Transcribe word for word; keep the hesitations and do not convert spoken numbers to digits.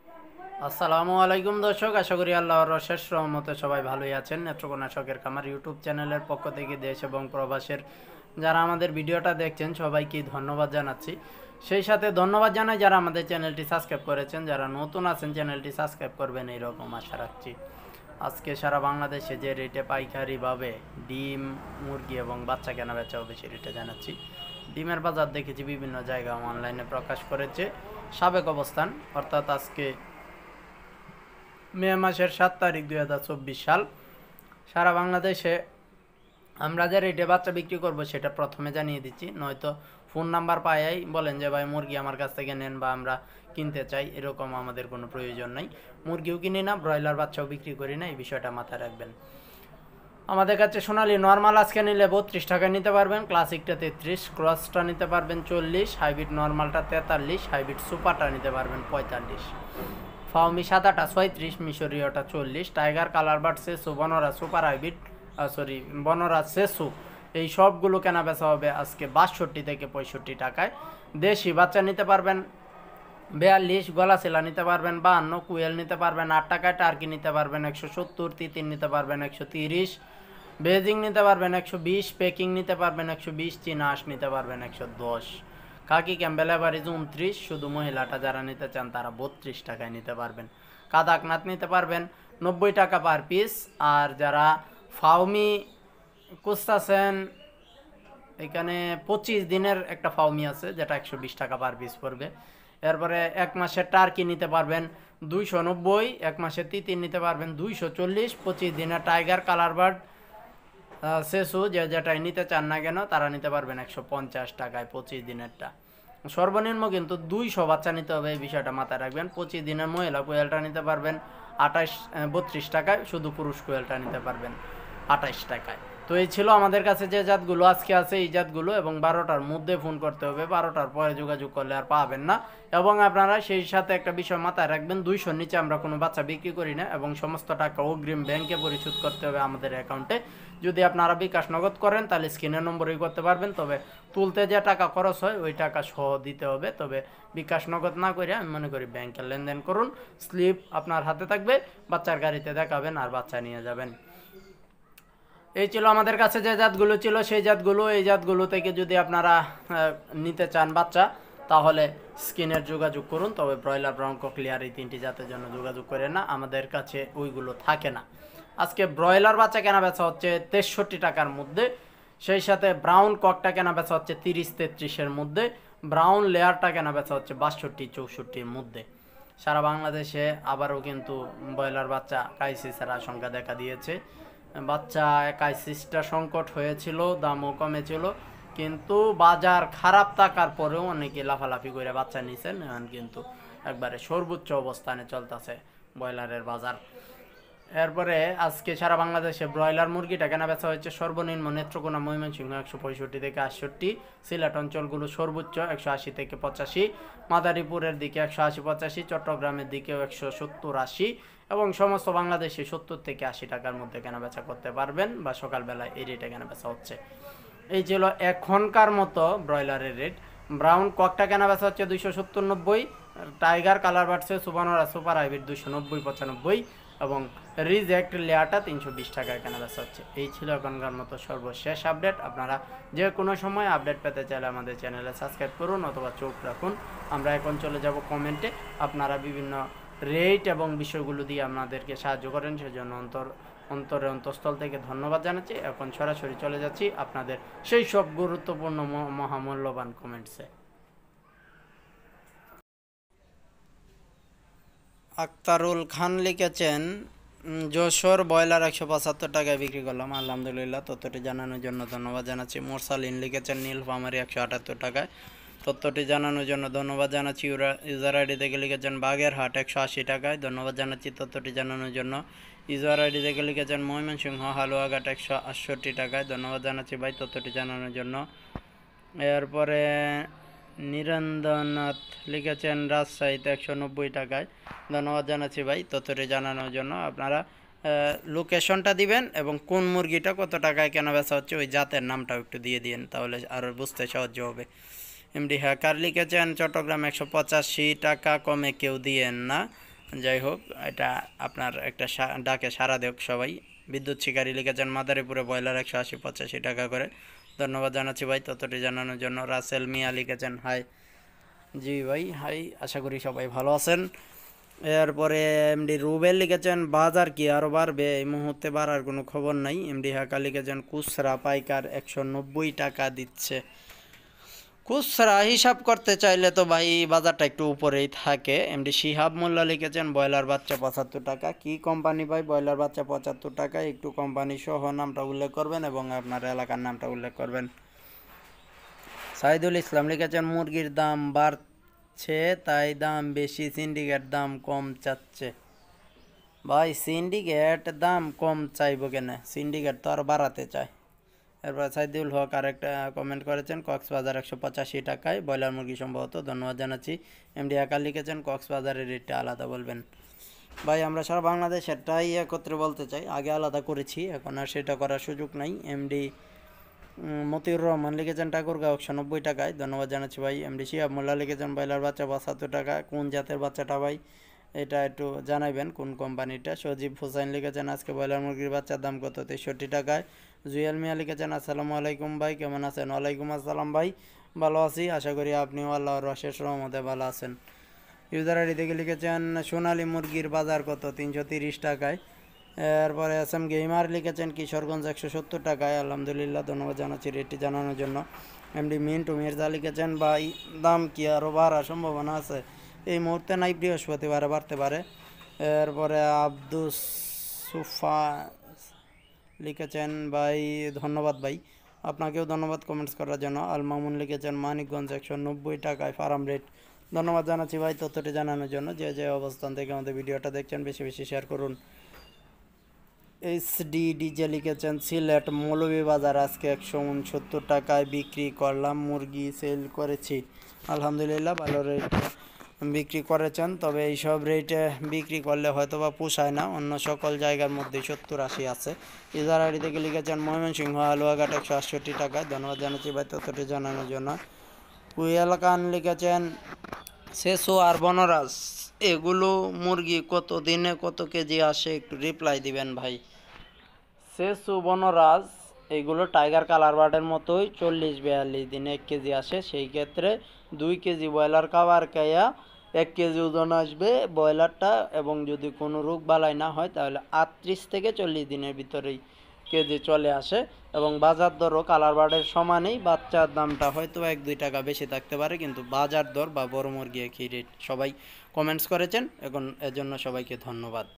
আসসালামু আলাইকুম দর্শক, আশা করি আল্লাহর অশেষ রহমতে সবাই ভালোই আছেন। নেত্রকোনা শখের খামার ইউটিউব চ্যানেলের পক্ষ থেকে দেশ এবং প্রবাসের যারা আমাদের ভিডিওটা দেখছেন সবাইকে ধন্যবাদ জানাচ্ছি। সেই সাথে ধন্যবাদ জানাই যারা আমাদের চ্যানেলটি সাবস্ক্রাইব করেছেন, যারা নতুন আছেন চ্যানেলটি সাবস্ক্রাইব করবেন এইরকম আশা রাখছি। আজকে সারা বাংলাদেশে যে রেটে পাইকারিভাবে ডিম, মুরগি এবং বাচ্চা কেনা বেচা হবে সেই রেটে জানাচ্ছি। ডিমের বাজার দেখেছি বিভিন্ন জায়গা অনলাইনে প্রকাশ করেছে সাবেক অবস্থান, অর্থাৎ আজকে মে মাসের সাত তারিখ দুই হাজার চব্বিশ সাল। সারা বাংলাদেশে আমরা যে রেটে বাচ্চা বিক্রি করব সেটা প্রথমে জানিয়ে দিচ্ছি, নয়তো ফোন নাম্বার পাইয়াই বলেন যে ভাই মুরগি আমার কাছ থেকে নেন বা আমরা কিনতে চাই, এরকম আমাদের কোনো প্রয়োজন নাই। মুরগিও কিনি না, ব্রয়লার বাচ্চাও বিক্রি করি না, এই বিষয়টা মাথায় রাখবেন। আমাদের কাছে সোনালি নর্মাল আজকে নিলে বত্রিশ টাকায় নিতে পারবেন, ক্লাসিকটা তেত্রিশ, ক্রসটা নিতে পারবেন চল্লিশ, হাইব্রিড নর্মালটা তেতাল্লিশ, হাইব্রিড সুপারটা নিতে পারবেন পঁয়তাল্লিশ, ফাউমি সাদাটা ছয়ত্রিশ, মিশরীয়টা চল্লিশ, টাইগার কালার বার্ড সেসু, বনরা সুপার হাইব্রিড সরি বনরা সেসু, এই সবগুলো কেনা বেচা হবে আজকে বাষট্টি থেকে পঁয়ষট্টি টাকায়। দেশি বাচ্চা নিতে পারবেন বিয়াল্লিশ, গলা সেলা নিতে পারবেন বাহান্ন, কুয়েল নিতে পারবেন আট টাকায়, টার্কি নিতে পারবেন একশো সত্তর, তিতির নিতে পারবেন একশো তিরিশ, বেজিং নিতে পারবেন একশো বিশ, পেকিং নিতে পারবেন একশো বিশ, চীনা হাঁস নিতে পারবেন একশো দশ, কাকি ক্যাম্বেল এভারেজ উনত্রিশ, শুধু মহিলাটা যারা নিতে চান তারা বত্রিশ টাকায় নিতে পারবেন। কাদাকনাথ নিতে পারবেন নব্বই টাকা পার পিস। আর যারা ফাউমি খুঁজতেছেন, এখানে পঁচিশ দিনের একটা ফাউমি আছে যেটা একশো বিশ টাকা পার পিস পড়বে। এরপরে এক মাসের টার্কি নিতে পারবেন দুইশো নব্বই, এক মাসের তিতির নিতে পারবেন দুইশো চল্লিশ, পঁচিশ দিনের টাইগার কালার বার্ড সেসু যে যেটাই নিতে চান না কেন তারা নিতে পারবেন একশো পঞ্চাশ টাকায় পঁচিশ দিনেরটা। সর্বনিম্ন কিন্তু দুইশো বাচ্চা নিতে হবে, এই বিষয়টা মাথায় রাখবেন। পঁচিশ দিনের মহিলা কোয়েলটা নিতে পারবেন আঠাশ বত্রিশ টাকায়, শুধু পুরুষ কোয়েলটা নিতে পারবেন আঠাশ টাকায়। তো এই ছিল আমাদের কাছে যে জাতগুলো আজকে আছে, এই জাতগুলো, এবং বারোটার মধ্যে ফোন করতে হবে, বারোটার পরে যোগাযোগ করলে আর পাবেন না। এবং আপনারা সেই সাথে একটা বিষয় মাথায় রাখবেন, দুইশোর নিচে আমরা কোনো বাচ্চা বিক্রি করি না এবং সমস্ত টাকা অগ্রিম ব্যাংকে পরিশোধ করতে হবে আমাদের অ্যাকাউন্টে। যদি আপনারা বিকাশ নগদ করেন তাহলে স্ক্রিনের নম্বরেই করতে পারবেন, তবে তুলতে যে টাকা খরচ হয় ওই টাকা সহ দিতে হবে। তবে বিকাশ নগদ না করে আমি মনে করি ব্যাংকের লেনদেন করুন, স্লিপ আপনার হাতে থাকবে, বাচ্চার গাড়িতে দেখাবেন আর বাচ্চা নিয়ে যাবেন। এই ছিল আমাদের কাছে যে জাতগুলো ছিল সেই জাতগুলো। এই জাতগুলো থেকে যদি আপনারা নিতে চান বাচ্চা তাহলে স্ক্রিনের যোগাযোগ করুন, তবে ব্রয়লার, ব্রাউন ক্লিয়ার এই তিনটি জাতের জন্য যোগাযোগ করেন না, আমাদের কাছে ওইগুলো থাকে না। আজকে ব্রয়লার বাচ্চা কেনা বেচা হচ্ছে তেষট্টি টাকার মধ্যে, সেই সাথে ব্রাউন ককটা কেনা বেচা হচ্ছে তিরিশ তেত্রিশের মধ্যে, ব্রাউন লেয়ারটা কেনা বেচা হচ্ছে বাষট্টি চৌষট্টির মধ্যে। সারা বাংলাদেশে আবারও কিন্তু ব্রয়লার বাচ্চা ক্রাইসিসের আশঙ্কা দেখা দিয়েছে। বাচ্চা ক্রাইসিসটা সংকট হয়েছিল, দামও কমেছিল, কিন্তু বাজার খারাপ থাকার পরেও অনেকে লাফালাফি করে বাচ্চা নিছেন, এখন কিন্তু একবারে সর্বোচ্চ অবস্থানে চলতেছে ব্রয়লারের বাজার। এরপরে আজকে সারা বাংলাদেশে ব্রয়লার মুরগিটা কেনা বেচা হয়েছে সর্বনিম্ন নেত্রকোনা, ময়মনসিংহ একশো পঁয়ষট্টি থেকে আটষট্টি, সিলেট অঞ্চলগুলো সর্বোচ্চ একশো আশি থেকে পঁচাশি, মাদারীপুরের দিকে একশো আশি পঁচাশি, চট্টগ্রামের দিকেও একশো সত্তর আশি, এবং সমস্ত বাংলাদেশে সত্তর থেকে আশি টাকার মধ্যে কেনা বেচা করতে পারবেন, বা সকালবেলায় এই রেটে কেনা বেচা হচ্ছে। এই ছিল এখনকার মতো ব্রয়লারের রেট। ব্রাউন ককটা কেনা বেচা হচ্ছে দুইশো সত্তর নব্বই, টাইগার কালার বাড়ছে সুপারনোরা সুপার হাইব্রিড দুইশো নব্বই পঁচানব্বই, এবং রিজেক্ট লেয়ারটা তিনশো বিশ টাকায় কেনা বেচা হচ্ছে। এই ছিল এখনকার মতো সর্বশেষ আপডেট। আপনারা যে কোনো সময় আপডেট পেতে চাইলে আমাদের চ্যানেলে সাবস্ক্রাইব করুন অথবা চোখ রাখুন। আমরা এখন চলে যাব কমেন্টে। আপনারা বিভিন্ন রেট এবং বিষয়গুলো দিয়ে আপনাদেরকে সাহায্য করেন, সেজন্য অন্তর অন্তরে অন্তঃস্থল থেকে ধন্যবাদ জানাচ্ছি। এখন সরাসরি চলে যাচ্ছি আপনাদের সেই সব গুরুত্বপূর্ণ মহামূল্যবান কমেন্টসে। আক্তারুল খান লিখেছেন, যশোর ব্রয়লার একশো পঁচাত্তর টাকায় বিক্রি করলাম, আলহামদুলিল্লাহ। তথ্যটি জানানোর জন্য ধন্যবাদ জানাচ্ছি। মোরসালিন লিখেছেন নীলফামারী একশো আটাত্তর টাকায়, তথ্যটি জানানোর জন্য ধন্যবাদ জানাচ্ছি। ইউজার আইডি থেকে লিখেছেন বাগেরহাট একশো আশি টাকায়, ধন্যবাদ জানাচ্ছি তথ্যটি জানানোর জন্য। ইউজার আইডি থেকে লিখেছেন ময়মনসিংহ হালুয়াঘাট একশো আটষট্টি টাকায়, ধন্যবাদ জানাচ্ছি ভাই তথ্যটি জানানোর জন্য। এরপরে নিরঞ্জনাথ লিখেছেন রাজশাহীতে একশো নব্বই টাকায়, ধন্যবাদ জানাচ্ছি ভাই তথ্যটি জানানোর জন্য। আপনারা লোকেশনটা দিবেন এবং কোন মুরগিটা কত টাকায় কেনা বেচা হচ্ছে ওই জাতের নামটাও একটু দিয়ে দিন, তাহলে আরও বুঝতে সাহায্য হবে। এমডি হ্যাকার লিখেছেন চট্টগ্রাম একশো পঁচাশি টাকা, কমে কেউ দিয়েন না। যাই হোক, এটা আপনার একটা ডাকে সাড়া দেখ সবাই। বিদ্যুৎ শিকারী লিখেছেন মাদারীপুরে ব্রয়লার একশো আশি পঁচাশি টাকা করে। ধন্যবাদ জানাচ্ছি ভাই তথ্যটি জানানোর জন্য। রাসেল মিয়া লিখেছেন হাই। জি ভাই হাই, আশা করি সবাই ভালো আছেন। এরপরে এমডি রুবেল লিখেছেন বাজার কি আরও বাড়বে, এই মুহূর্তে বাড়ার কোনো খবর নাই। এমডি হাকা লিখেছেন খুচরা পাইকার একশো নব্বই টাকা দিচ্ছে। খুচরা হিসাব করতে চাইলে তো ভাই বাজারটা একটু উপরেই থাকে। এমডি শিহাব মোল্লা লিখেছেন ব্রয়লার বাচ্চা পঁচাত্তর টাকা। কি কোম্পানি ভাই ব্রয়লার বাচ্চা পঁচাত্তর টাকা? একটু কোম্পানি সহ নামটা উল্লেখ করবেন এবং আপনার এলাকার নামটা উল্লেখ করবেন। সাইদুল ইসলাম লিখেছেন মুরগির দাম বাড়ছে তাই দাম বেশি, সিন্ডিকেট দাম কম চাচ্ছে। ভাই সিন্ডিকেট দাম কম চাইব কেন? সিন্ডিকেট তো আর বাড়াতে চায়। এরপর সাইদুল হক আরেকটা কমেন্ট করেছেন কক্সবাজার একশো পঁচাশি টাকায় ব্রয়লার মুরগি সম্ভবত। ধন্যবাদ জানাচ্ছি। এমডি আকার লিখেছেন কক্সবাজারের রেটটা আলাদা বলবেন। ভাই আমরা সারা বাংলাদেশেরটাই একত্রে বলতে চাই, আগে আলাদা করেছি, এখন আর সেটা করার সুযোগ নাই। এমডি মতিউর রহমান লিখেছেন ঠাকুরগাঁও একশো নব্বই টাকায়। ধন্যবাদ জানাচ্ছি ভাই। এমডি শিহাব মোল্লা লিখেছেন ব্রয়লার বাচ্চা পঁচাত্তর টাকা। কোন জাতের বাচ্চাটা ভাই এটা একটু জানাবেন, কোন কোম্পানিটা? সজীব হুসাইন লিখেছেন আজকে ব্রয়লার মুরগির বাচ্চার দাম কত? তেষট্টি টাকায়। জুয়েল মিয়া লিখেছেন আসসালামু আলাইকুম ভাই, কেমন আছেন? ওয়ালাইকুম আসসালাম ভাই, ভালো আছি, আশা করি আপনিও আল্লাহর অশেষ রহমতে ভালো আছেন। ইউজার আইডি থেকে লিখেছেন সোনালী মুরগির বাজার কত? তিনশো তিরিশ টাকায়। এরপরে এস এম গেইমার লিখেছেন কিশোরগঞ্জ একশো সত্তর টাকায়। আলহামদুলিল্লাহ, ধন্যবাদ জানাচ্ছি রেটটি জানানোর জন্য। এমডি মিন্টু মির্জা লিখেছেন ভাই দাম কি আরও বাড়ার সম্ভাবনা আছে? এই মুহূর্তে নাই, বৃহস্পতিবারে বাড়তে পারে। এরপরে আব্দুস সুফা লিখেছেন ভাই ধন্যবাদ ভাই, আপনাকেও ধন্যবাদ কমেন্টস করার জন্য। আল মামুন লিখেছেন মানিকগঞ্জ একশো নব্বই টাকায় ফার্ম রেট। ধন্যবাদ জানাচ্ছি ভাই তথ্যটি জানানোর জন্য। যে যে অবস্থান থেকে আমাদের ভিডিওটা দেখছেন বেশি বেশি শেয়ার করুন। এইচডি ডিজে লিখেছেন সিলেট মৌলভীবাজার আজকে একশো উনসত্তর টাকায় বিক্রি করলাম, মুরগি সেল করেছি। আলহামদুলিল্লাহ, ভালো রেট বিক্রি করেছেন, তবে এইসব রেটে বিক্রি করলে হয়তো বা পোষায় না, অন্য সকল জায়গার মধ্যেই সত্তর আশি আছে। ইজার আইডি থেকে লিখেছেন ময়মনসিংহ হালুয়াঘাট একশো আটষট্টি টাকায়। ধন্যবাদ জানাচ্ছি ভাই তথ্যটি জানানোর জন্য। কুয়েল খান লিখেছেন সেসো আর বনরাজ এগুলো মুরগি কত দিনে কত কেজি আসে, একটু রিপ্লাই দিবেন ভাই। সেসু বনরাজ এইগুলো টাইগার কালার বার্ডের মতোই চল্লিশ বিয়াল্লিশ দিনে এক কেজি আসে। সেই ক্ষেত্রে দুই কেজি ব্রয়লার খাবার খাইয়া এক কেজি ওজন আসবে ব্রয়লারটা, এবং যদি কোনো রোগ বালাই না হয় তাহলে আটত্রিশ থেকে চল্লিশ দিনের ভিতরেই কেজি চলে আসে। এবং বাজার দরও কালার বার্ডের সমানেই, বাচ্চার দামটা হয়তো এক দুই টাকা বেশি থাকতে পারে, কিন্তু বাজার দর বা বড় মুরগি একই রেট। সবাই কমেন্টস করেছেন, এখন এজন্য সবাইকে ধন্যবাদ।